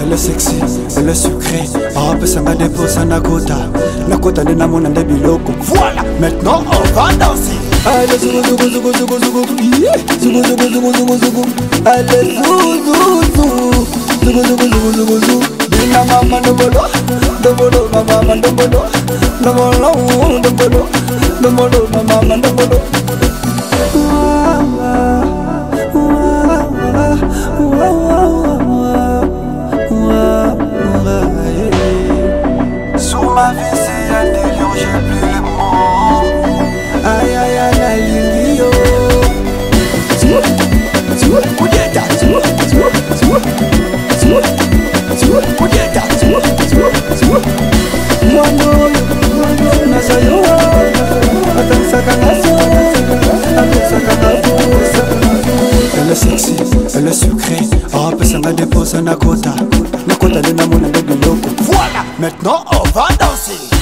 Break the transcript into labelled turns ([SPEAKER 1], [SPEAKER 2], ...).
[SPEAKER 1] Elle est sexy, elle est sucrée. Arabe sanga déposa nakota. Nakota le namona de biloko. Voilà, maintenant on va danser. Allez zougou zougou zougou zougou zougou. Zougou zougou zougou zougou zougou. Allez zougou zougou. Zougou zougou zougou zougou zougou. Dina mama ndobolo. Ndobolo mama ndobolo. Ndobolo ndobolo. Ndobolo mama ndobolo.
[SPEAKER 2] Sous ma vie c'est un délire, j'ai plus les mots.
[SPEAKER 1] Aïe aïe aïe la ligne yo. Elle est sexy, elle est sucrée. Arabe sanga déposa nakota. Nakota le namona de biloko.
[SPEAKER 2] Voilà, maintenant on va danser.